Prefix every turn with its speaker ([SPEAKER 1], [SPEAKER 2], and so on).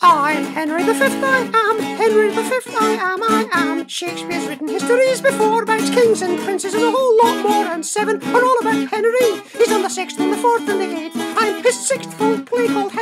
[SPEAKER 1] I'm Henry the Fifth, I am. Henry the Fifth, I am. Shakespeare's written histories before about kings and princes and a whole lot more, and 7 are all about Henry. He's on the 6th and the 4th and the 8th. I'm his 6th full play called